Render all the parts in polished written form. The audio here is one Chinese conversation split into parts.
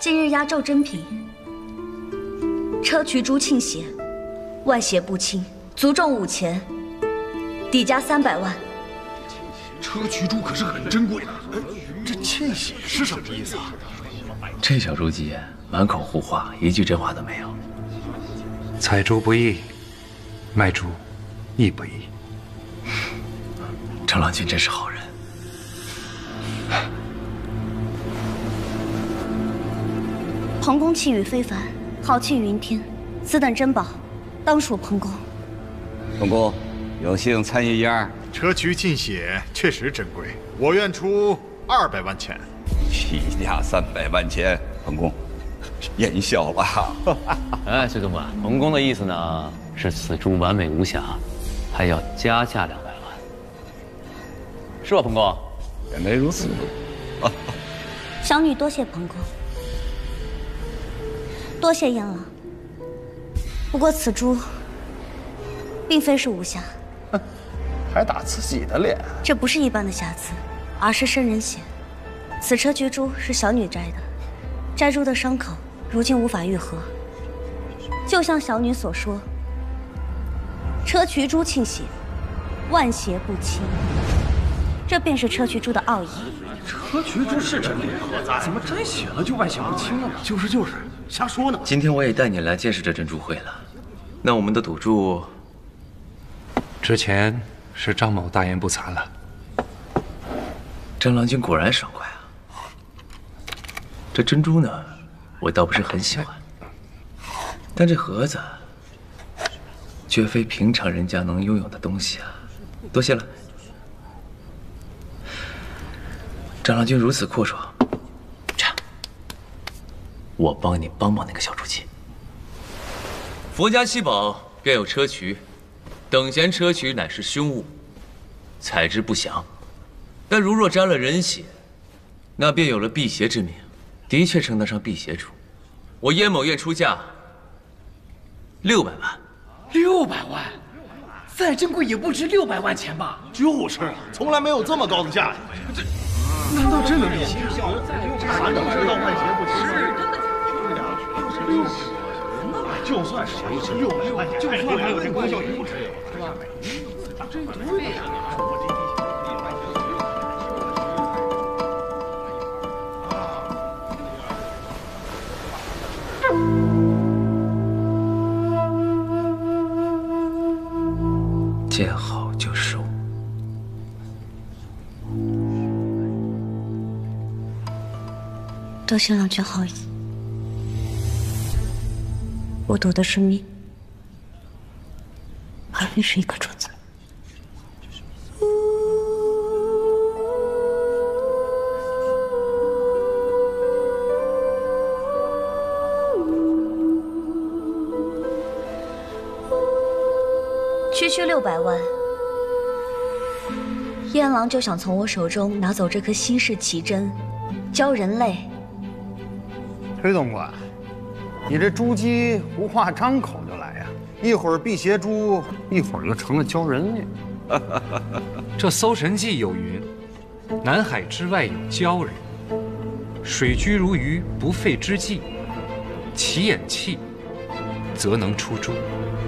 今日押诏真品，砗磲珠磬血，万邪不侵，足重5000，底价300万。 砗磲珠可是很珍贵的，这磬血是什么意思啊？ 这小珠玑满口胡话，一句真话都没有。 采珠不易，卖珠亦不易。 张郎君真是好人。 彭公气宇非凡，豪气云天，此等珍宝，当属彭公。 彭公，有幸参与一二。 砗磲磬血确实珍贵，我愿出200万钱。 批价300万钱，彭公，言笑了。 哎，崔总管，彭公的意思呢是此珠完美无瑕，还要加价200万，是吧，彭公？ 原来如此。 小女多谢彭公，多谢燕郎。不过此珠并非是无瑕， 还打自己的脸。 这不是一般的瑕疵，而是生人血。此砗磲珠是小女摘的，摘珠的伤口如今无法愈合。就像小女所说，砗磲珠磬血，万邪不侵，这便是砗磲珠的奥义。 砗磲珠是真厉害，怎么沾血了就万邪不侵了呢？ 就是，瞎说呢。 今天我也带你来见识这珍珠会了，那我们的赌注， 之前是张某大言不惭了。 张郎君果然爽快啊！这珍珠呢，我倒不是很喜欢，但这盒子绝非平常人家能拥有的东西啊！多谢了。张郎君如此阔爽，这样，我帮你帮那个小珠玑。佛家七宝便有砗磲，等闲砗磲乃是凶物，采之不祥。但如若沾了人血，那便有了辟邪之名，的确称得上辟邪珠。我燕某愿出价600万。 600万，再珍贵也不值600万钱吧？ 就是啊，从来没有这么高的价呀！这难道真能辟邪？啥能知道万邪不侵？就算少一值600万，就算还有这功效，也不值，是吧？这对呀。 见好就收。 多谢郎君好意，我赌的是命，而非是一颗珠子。区区600万，燕郎就想从我手中拿走这颗稀世奇珍，教人类。 崔总管，你这珠玑不话张口就来呀，一会儿辟邪珠，一会儿又成了教人类。 这《搜神记》有云：“南海之外有鲛人，水居如鱼，不费之计，其眼气，则能出珠。”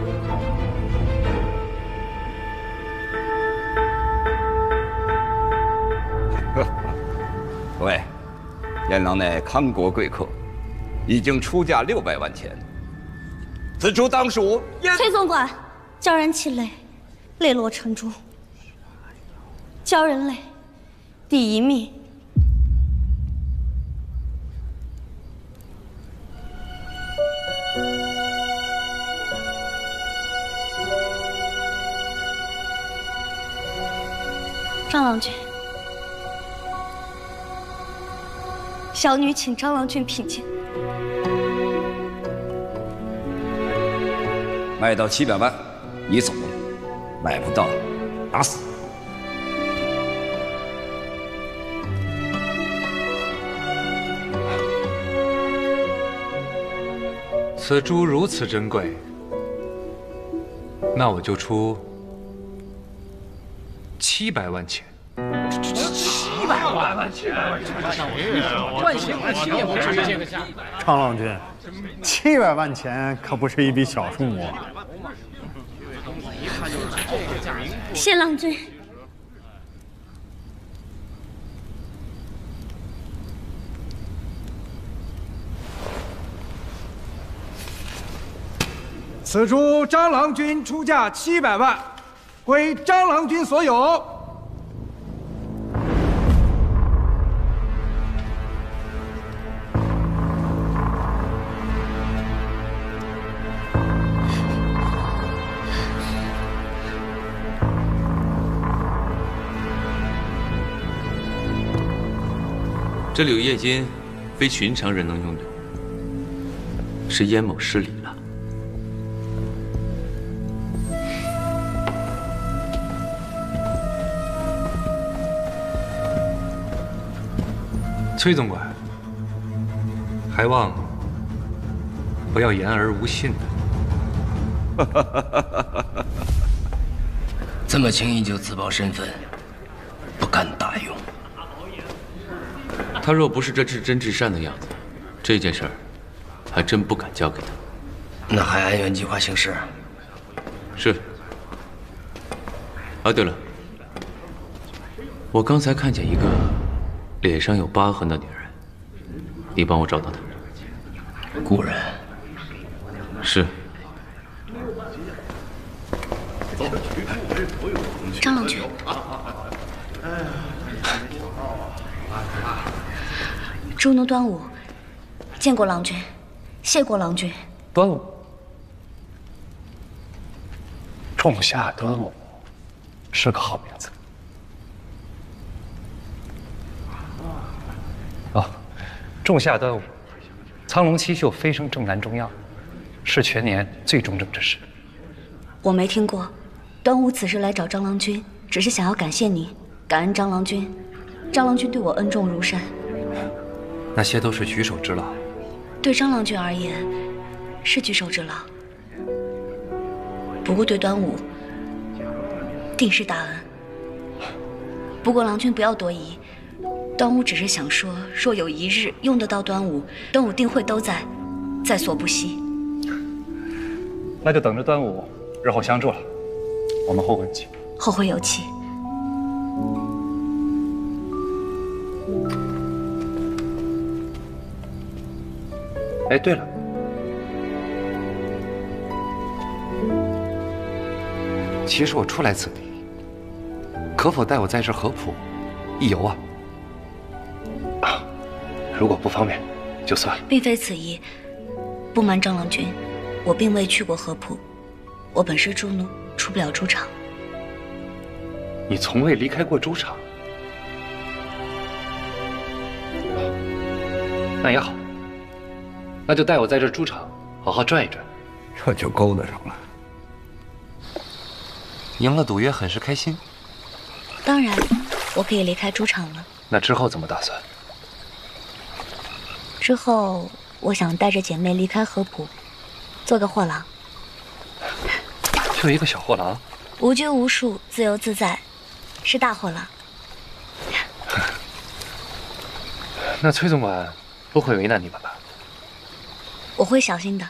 各位，燕郎乃康国贵客，已经出价600万钱，此珠当属燕。 崔总管，教人气馁，泪落成珠，教人类第一命。张郎君。小女请张郎君品鉴。 卖到700万，你走；买不到，打死。 此珠如此珍贵，那我就出700万钱。 700 700万钱，万幸不起也不至于这个价。 张郎君，700万钱可不是一笔小数目啊！ 谢郎君。 此株张郎君出价700万，归张郎君所有。 这柳叶金，非寻常人能拥有，是燕某失礼了。 崔总管，还望不要言而无信的。这么轻易就自曝身份，不敢大用。 他若不是这至真至善的样子，这件事儿还真不敢交给他。 那还按原计划行事。 是。啊，对了，我刚才看见一个。 脸上有疤痕的女人，你帮我找到她。 故人。 是。 张郎君。朱奴端午，见过郎君，谢过郎君。 端午。仲夏端午，是个好名字。 哦，仲夏端午，苍龙七宿飞升正南中央，是全年最重症之时。 我没听过，端午此时来找张郎君，只是想要感谢你，感恩张郎君。张郎君对我恩重如山， 那些都是举手之劳。 对张郎君而言，是举手之劳。不过对端午，定是大恩。不过郎君不要多疑。 端午只是想说，若有一日用得到端午，端午定会都在所不惜。 那就等着端午日后相助了。我们后会有期。 后会有期。 哎，对了，其实我初来此地，可否带我在这合浦一游啊？ 如果不方便，就算了。 并非此意。不瞒张郎君，我并未去过合浦，我本是朱奴，出不了猪场。 你从未离开过猪场？那也好，那就带我在这猪场好好转一转。 这就勾搭上了。 赢了赌约，很是开心。 当然，我可以离开猪场了。 那之后怎么打算？ 之后，我想带着姐妹离开合浦，做个货郎。 就一个小货郎， 无拘无束，自由自在，是大货郎。 那崔总管不会为难你们吧？ 我会小心的。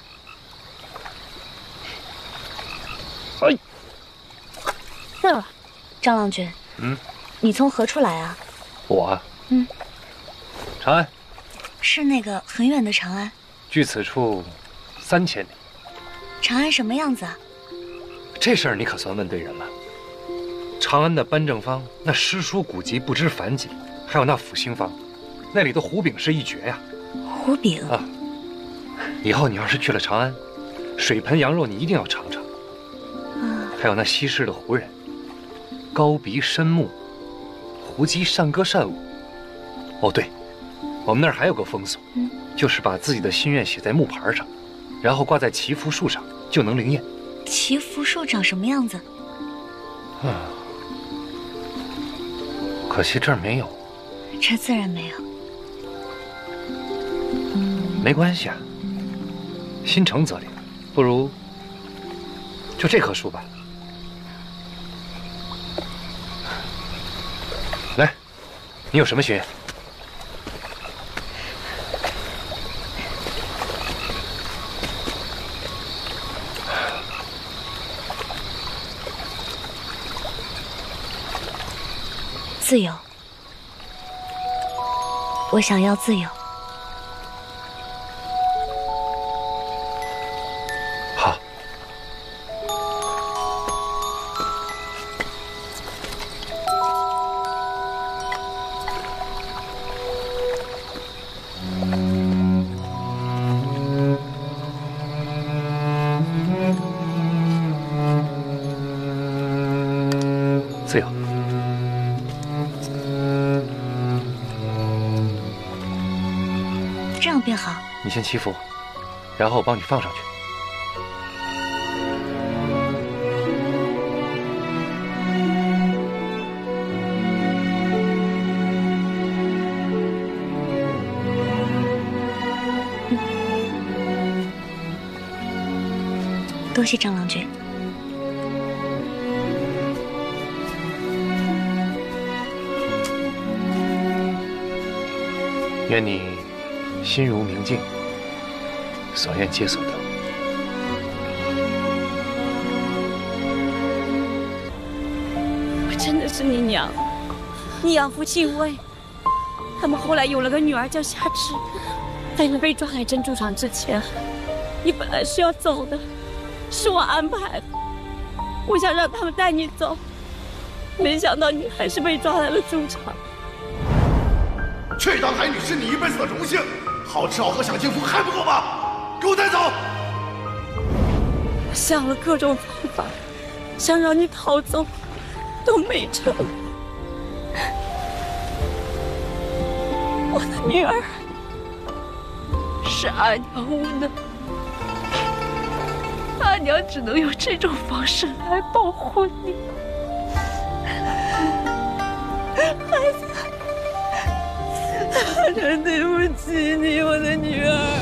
哎， 对了，张郎君，你从何处来啊？ 我啊，长安。 是那个很远的长安， 距此处3000里。 长安什么样子啊？ 这事儿你可算问对人了。长安的班正坊那诗书古籍不知凡几，还有那复兴坊，那里的湖饼是一绝呀。 湖饼啊！以后你要是去了长安，水盆羊肉你一定要尝尝。还有那西施的胡人，高鼻深目，胡姬善歌善舞。哦，对。 我们那儿还有个风俗，就是把自己的心愿写在木牌上，然后挂在祈福树上，就能灵验。 祈福树长什么样子？ 可惜这儿没有。 这自然没有。 没关系啊，心诚则灵。不如就这棵树吧。来， 你有什么学？ 自由，我想要自由。 好。自由。 这样便好。 你先祈福，然后我帮你放上去。 多谢张郎君。 愿你心如明镜，所愿皆所得。 我真的是你娘，你养父姓魏，他们后来有了个女儿叫夏芷。在你被抓来珍珠厂之前，你本来是要走的，是我安排的。我想让他们带你走，没想到你还是被抓来了猪场。 去当海女是你一辈子的荣幸，好吃好喝享清福还不够吗？给我带走！ 我想了各种方法，想让你逃走，都没成。我的女儿是阿娘无能，阿娘只能用这种方式来保护你，孩子。阿娘对不起你，我的女儿。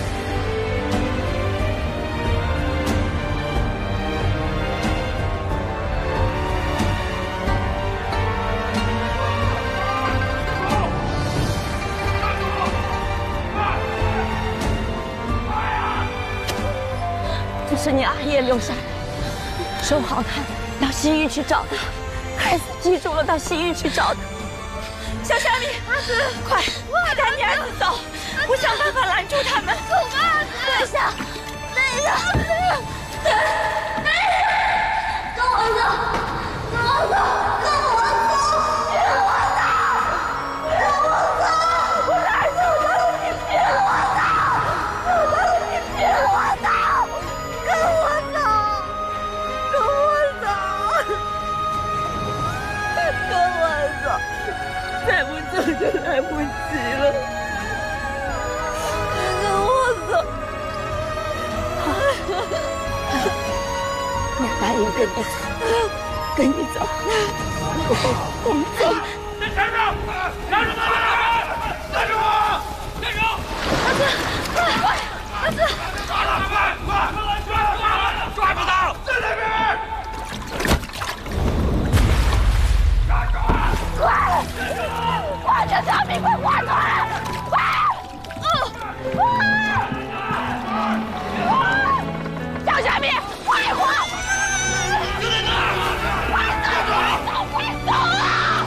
这是你阿爷留下的，收好它，到西域去找他。孩子记住了，到西域去找他。小虾米，阿紫，快带你儿子走！我想办法拦住他们。走吧，阿紫。等一下，跟我走，跟我走，跟我走，别我走，跟我走！我的儿子，我告诉你，别我走！我告诉你，别我走！跟我走，跟我走，跟我走！再不走就来不及了，跟我走！我答应跟你走，跟你走，我们走。 在前面，拿住他！拿住我！拿住！ 阿紫，快！阿紫， 抓他！快！抓住他！在那边！ 快点，小米，快划船！快！小小米，快划！快走啊！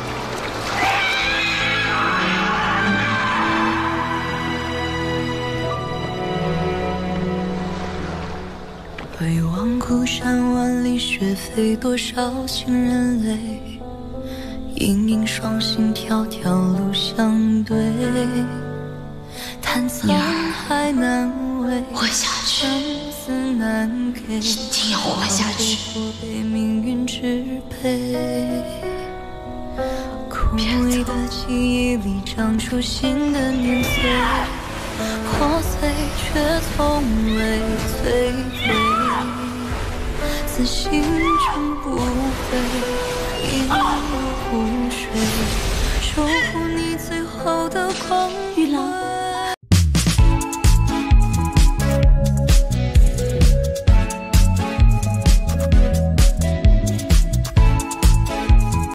回望孤山万里，雪飞多少情人泪。盈盈双星，条条路相对。叹沧海难为， 活下去， 生死难给， 一定要活下去。 被命运支配，枯萎的记忆里长出新的年岁，破碎却从未摧毁，自信终不悔。